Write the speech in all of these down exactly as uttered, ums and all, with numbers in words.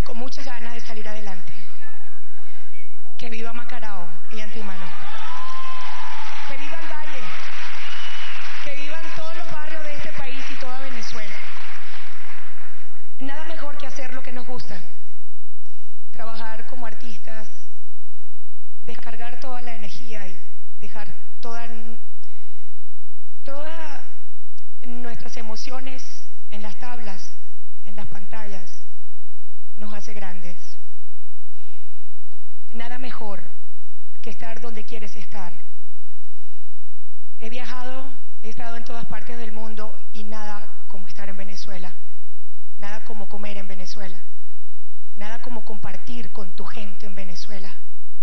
y con muchas ganas de salir adelante. Que viva Macarao y antemano. Que viva el Valle. Que vivan todos los barrios de este país y toda Venezuela. Nada mejor que hacer lo que nos gusta. Trabajar como artistas, descargar toda la energía y dejar toda, todas nuestras emociones en las tablas, en las pantallas, nos hace grandes. Nada mejor que estar donde quieres estar. He viajado, he estado en todas partes del mundo y nada como estar en Venezuela. Nada como comer en Venezuela. Nada como compartir con tu gente en Venezuela.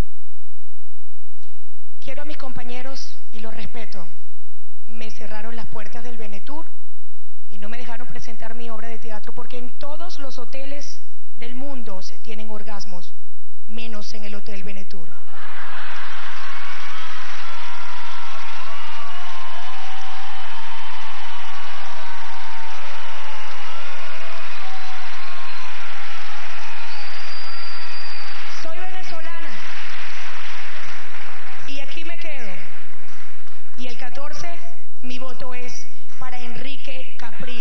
Quiero a mis compañeros y los respeto. Me cerraron las puertas del Venetur y no me dejaron presentar mi obra de teatro porque en todos los hoteles del mundo se tienen orgasmos, menos en el Hotel Venetur. Soy venezolana y aquí me quedo. Y el catorce mi voto es para Enrique Capriles.